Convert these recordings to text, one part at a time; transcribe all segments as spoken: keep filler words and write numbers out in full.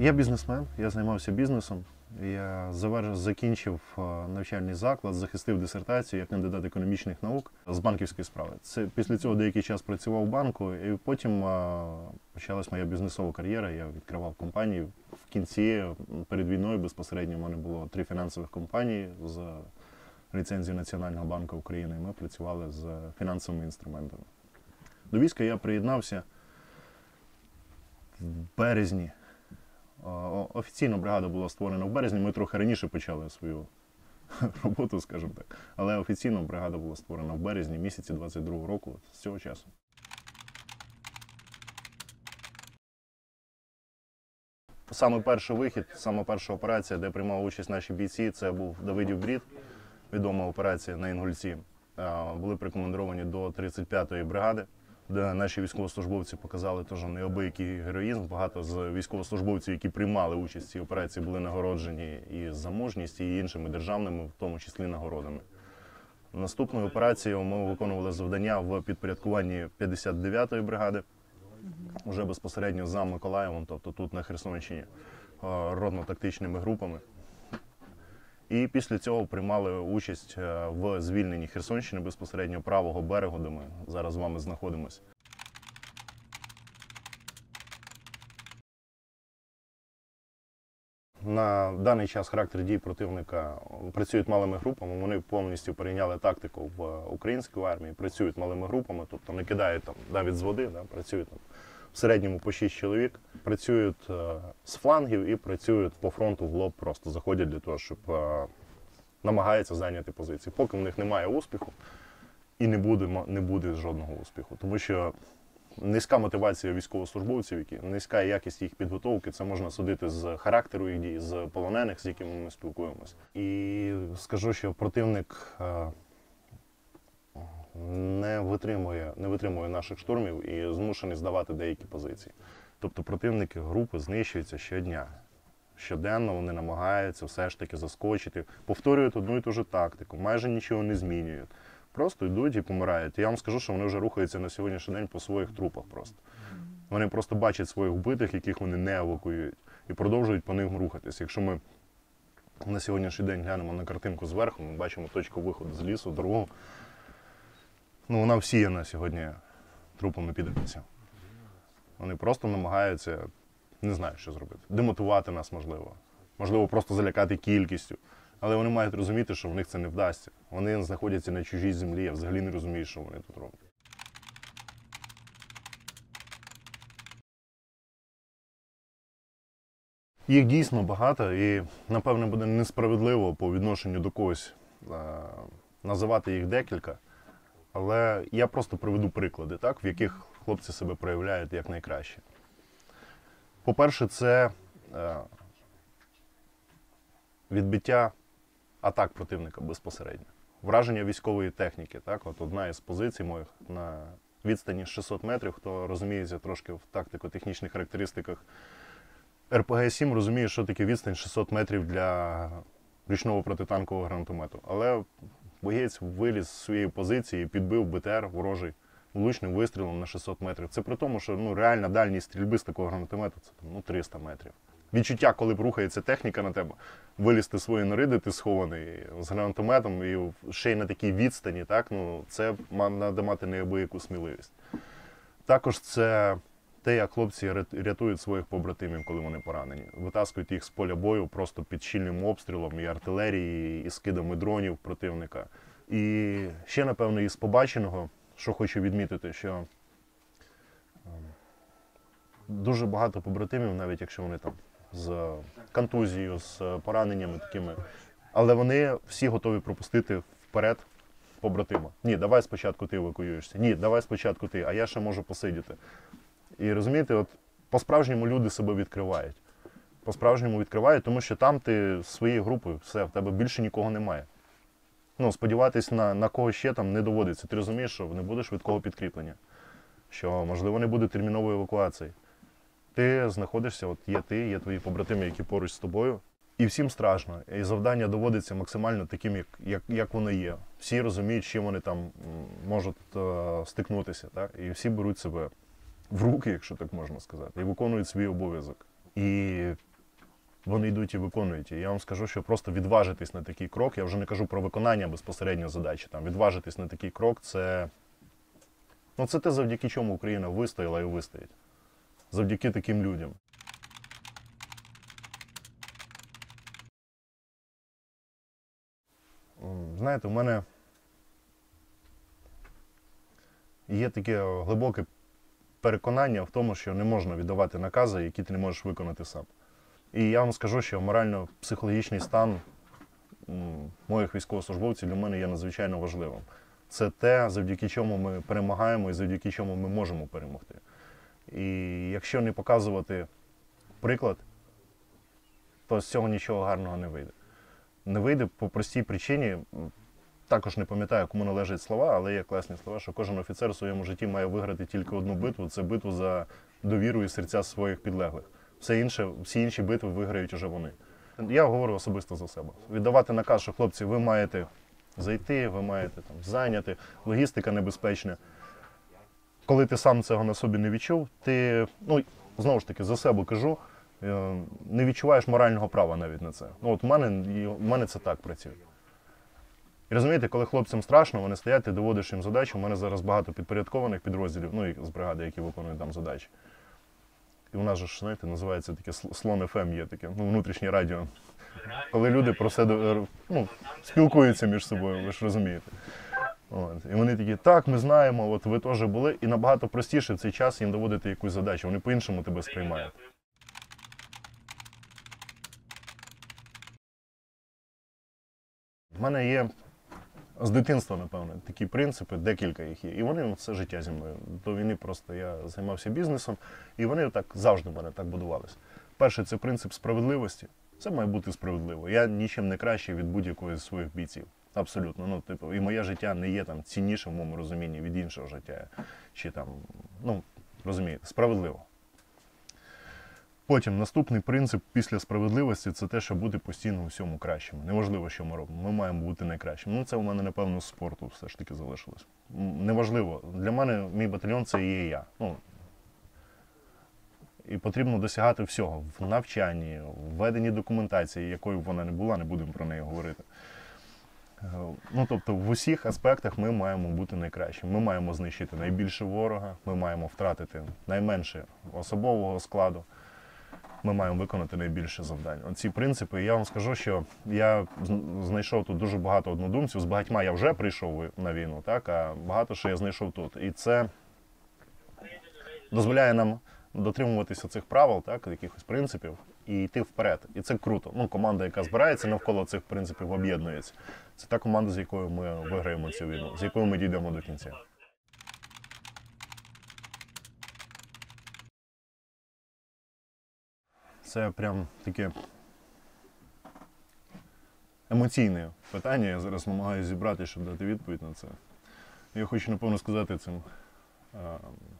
Я бізнесмен, я займався бізнесом. Я завер... закінчив навчальний заклад, захистив дисертацію як кандидат економічних наук з банківської справи. Це після цього деякий час працював в банку, і потім почалась моя бізнесова кар'єра. Я відкривав компанії. В кінці, перед війною безпосередньо, в мене було три фінансових компанії з ліцензією Національного банку України. Ми працювали з фінансовими інструментами. До війська я приєднався в березні. Офіційно бригада була створена в березні, ми трохи раніше почали свою роботу, скажімо так. Але офіційно бригада була створена в березні місяці двадцять другого року, з цього часу. Саме перший вихід, саме перша операція, де приймали участь наші бійці, це був Давидів Брід, відома операція на Інгульці. Були прикомандировані до тридцять п'ятої бригади, де наші військовослужбовці показали теж неабиякий героїзм. Багато з військовослужбовців, які приймали участь в цій операції, були нагороджені і за мужність, і іншими державними, в тому числі, нагородами. Наступною операцією ми виконували завдання в підпорядкуванні п'ятдесят дев'ятої бригади, вже безпосередньо за Миколаєвом, тобто тут на Херсонщині, родно-тактичними групами. І після цього приймали участь в звільненні Херсонщини, безпосередньо правого берегу, де ми зараз з вами знаходимося. На даний час характер дій противника працюють малими групами, вони повністю перейняли тактику в українській армії, працюють малими групами, тобто не кидають там навіть з води, да, працюють там в середньому по шість чоловік, працюють е, з флангів і працюють по фронту в лоб, просто заходять для того, щоб е, намагаються зайняти позиції. Поки в них немає успіху і не буде, не буде жодного успіху, тому що низька мотивація військовослужбовців, які, низька якість їх підготовки, це можна судити з характеру їх дій, з полонених, з якими ми спілкуємося. І скажу, що противник е, не витримує, не витримує наших штурмів і змушений здавати деякі позиції. Тобто противники групи знищуються щодня. Щоденно вони намагаються все ж таки заскочити, повторюють одну і ту ж тактику, майже нічого не змінюють. Просто йдуть і помирають. Я вам скажу, що вони вже рухаються на сьогоднішній день по своїх трупах просто. Вони просто бачать своїх вбитих, яких вони не евакуюють, і продовжують по ним рухатись. Якщо ми на сьогоднішній день глянемо на картинку зверху, ми бачимо точку виходу з лісу, дорогу. Ну, вона всіяна сьогодні трупами підарів. Вони просто намагаються, не знаю, що зробити, демотивувати нас, можливо. Можливо, просто залякати кількістю. Але вони мають розуміти, що в них це не вдасться. Вони знаходяться на чужій землі, я взагалі не розумію, що вони тут роблять. Їх дійсно багато і, напевно, буде несправедливо по відношенню до когось а, називати їх декілька. Але я просто приведу приклади, так, в яких хлопці себе проявляють як найкраще. По-перше, це а, відбиття атак противника безпосередньо. Враження військової техніки. Так? От одна із позицій моїх на відстані шістсот метрів, хто розуміється трошки в тактико-технічних характеристиках ер пе ге сім, розуміє, що таке відстань шістсот метрів для ручного протитанкового гранатомету. Але боєць виліз з своєї позиції і підбив бе те ер ворожий влучним вистрілом на шістсот метрів. Це при тому, що ну, реальна дальність стрільби з такого гранатомету це ну, триста метрів. Відчуття, коли б рухається техніка на тебе, вилізти з своєї нори, де ти схований з гранатометом і ще й на такій відстані, так, ну, це треба мати неабияку сміливість. Також це те, як хлопці рятують своїх побратимів, коли вони поранені. Витаскують їх з поля бою просто під щільним обстрілом і артилерії, і скидами дронів противника. І ще, напевно, із побаченого, що хочу відмітити, що дуже багато побратимів, навіть якщо вони там з контузією, з пораненнями такими, але вони всі готові пропустити вперед побратима. Ні, давай спочатку ти евакуюєшся. Ні, давай спочатку ти, а я ще можу посидіти. І розумієте, от по-справжньому люди себе відкривають. По-справжньому відкривають, тому що там ти своєю групою, все, в тебе більше нікого немає. Ну, сподіватись на, на кого ще там не доводиться. Ти розумієш, що не буде швидкого підкріплення, що, можливо, не буде термінової евакуації. Ти знаходишся, от є ти, є твої побратими, які поруч з тобою, і всім страшно. І завдання доводиться максимально таким, як, як, як воно є. Всі розуміють, з чим вони там можуть е, стикнутися, так? І всі беруть себе в руки, якщо так можна сказати, і виконують свій обов'язок. І вони йдуть і виконують. І я вам скажу, що просто відважитись на такий крок, я вже не кажу про виконання безпосередньо задачі, там, відважитись на такий крок, це, ну, це те, завдяки чому Україна вистояла і вистоїть. Завдяки таким людям. Знаєте, у мене є таке глибоке переконання в тому, що не можна віддавати накази, які ти не можеш виконати сам. І я вам скажу, що морально-психологічний стан моїх військовослужбовців для мене є надзвичайно важливим. Це те, завдяки чому ми перемагаємо і завдяки чому ми можемо перемогти. І якщо не показувати приклад, то з цього нічого гарного не вийде. Не вийде по простій причині, також не пам'ятаю, кому належать слова, але є класні слова, що кожен офіцер у своєму житті має виграти тільки одну битву, це битву за довіру і серця своїх підлеглих. Все інше, всі інші битви виграють уже вони. Я говорю особисто за себе. Віддавати наказ, що хлопці, ви маєте зайти, ви маєте там зайняти, логістика небезпечна. Коли ти сам цього на собі не відчув, ти, ну, знову ж таки, за себе кажу, не відчуваєш морального права навіть на це. Ну, от у мене, у мене це так працює. І розумієте, коли хлопцям страшно, вони стоять, ти доводиш їм задачу. У мене зараз багато підпорядкованих підрозділів, ну, і з бригади, які виконують там задачі. І у нас же, знаєте, називається таке слон еф ем є таке, ну, внутрішнє радіо. Коли люди про все, ну, спілкуються між собою, ви ж розумієте. От. І вони такі, так, ми знаємо, от ви теж були. І набагато простіше в цей час їм доводити якусь задачу, вони по-іншому тебе сприймають. У мене є з дитинства, напевно, такі принципи, декілька їх є. І вони все життя зі мною. До війни просто я займався бізнесом, і вони так завжди в мене так будувалися. Перший – це принцип справедливості. Це має бути справедливо. Я нічим не кращий від будь-якої з своїх бійців. Абсолютно. Ну, типу, і моє життя не є там ціннішим в моєму розумінні від іншого життя. Чи там, ну, розумієте, справедливо. Потім наступний принцип після справедливості – це те, що бути постійно у всьому кращим. Неважливо, що ми робимо, ми маємо бути найкращим. Ну, це у мене, напевно, з спорту все ж таки залишилось. Неважливо. Для мене мій батальйон – це і є я. Ну, і потрібно досягати всього. В навчанні, в веденні документації, якою б вона не була, не будемо про неї говорити. Ну, тобто, в усіх аспектах ми маємо бути найкращими. Ми маємо знищити найбільше ворога, ми маємо втратити найменше особового складу. Ми маємо виконати найбільше завдань. Оці принципи, я вам скажу, що я знайшов тут дуже багато однодумців, з багатьма я вже прийшов на війну, так, а багато що я знайшов тут. І це дозволяє нам дотримуватися цих правил, так, якихось принципів, і йти вперед. І це круто. Ну, команда, яка збирається навколо цих принципів, об'єднується. Це та команда, з якою ми виграємо цю війну, з якою ми дійдемо до кінця. Це прям таке емоційне питання. Я зараз намагаюся зібрати, щоб дати відповідь на це. Я хочу, напевно, сказати цим е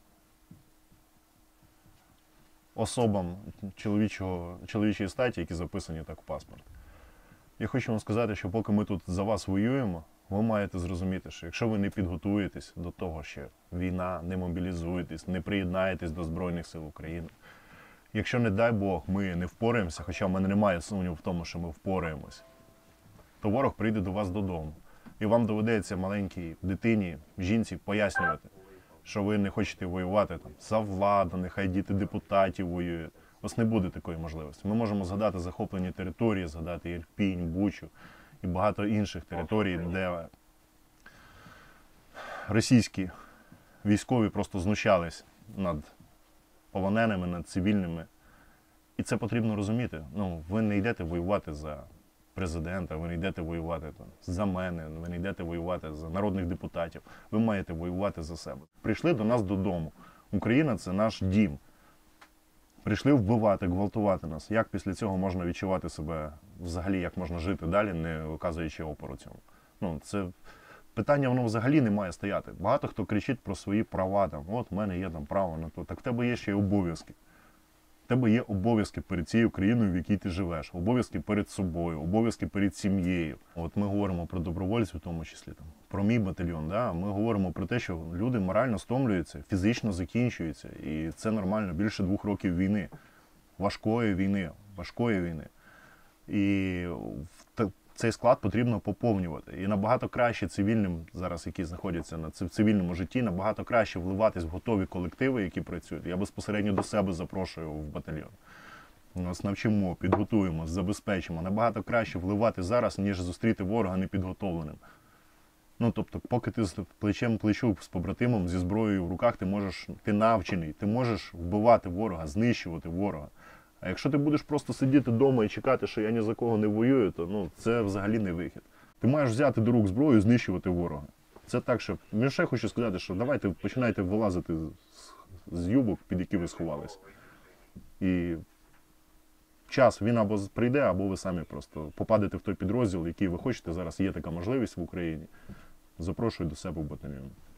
особам чоловічого, чоловічої статі, які записані так в паспорт. Я хочу вам сказати, що поки ми тут за вас воюємо, ви маєте зрозуміти, що якщо ви не підготуєтесь до того, що війна, не мобілізуєтесь, не приєднаєтесь до Збройних сил України, якщо, не дай Бог, ми не впораємося, хоча в мене немає сумніву в тому, що ми впораємось, то ворог прийде до вас додому. І вам доведеться маленькій дитині, жінці пояснювати, що ви не хочете воювати там за владу, нехай діти депутатів воюють. Ось не буде такої можливості. Ми можемо згадати захоплені території, згадати Ірпінь, Бучу і багато інших територій, де російські військові просто знущались над полоненими, над цивільними. І це потрібно розуміти. Ну, ви не йдете воювати за президента, ви не йдете воювати там, за мене, ви не йдете воювати за народних депутатів. Ви маєте воювати за себе. Прийшли до нас додому. Україна – це наш дім. Прийшли вбивати, гвалтувати нас. Як після цього можна відчувати себе взагалі, як можна жити далі, не виказуючи опору цьому? Ну, це питання, воно взагалі не має стояти. Багато хто кричить про свої права. Там, от, в мене є там право на то. Так в тебе є ще й обов'язки. В тебе є обов'язки перед цією країною, в якій ти живеш. Обов'язки перед собою, обов'язки перед сім'єю. От ми говоримо про добровольців, в тому числі, там, про мій батальйон. Да? Ми говоримо про те, що люди морально стомлюються, фізично закінчуються. І це нормально. Більше двох років війни. Важкої війни. важкої війни. І в та- цей склад потрібно поповнювати. І набагато краще цивільним, зараз які знаходяться на ци- в цивільному житті, набагато краще вливатись в готові колективи, які працюють. Я безпосередньо до себе запрошую в батальйон. Нас навчимо, підготуємо, забезпечимо. Набагато краще вливати зараз, ніж зустріти ворога непідготовленим. Ну, тобто, поки ти з плечем плечу з побратимом, зі зброєю в руках, ти можеш, ти навчений, ти можеш вбивати ворога, знищувати ворога. А якщо ти будеш просто сидіти вдома і чекати, що я ні за кого не воюю, то ну, це взагалі не вихід. Ти маєш взяти до рук зброю і знищувати ворога. Це так, що я ще хочу сказати, що давайте починайте вилазити з, з юбок, під які ви сховались. І час він або прийде, або ви самі просто попадете в той підрозділ, який ви хочете. Зараз є така можливість в Україні. Запрошую до себе в батальйон.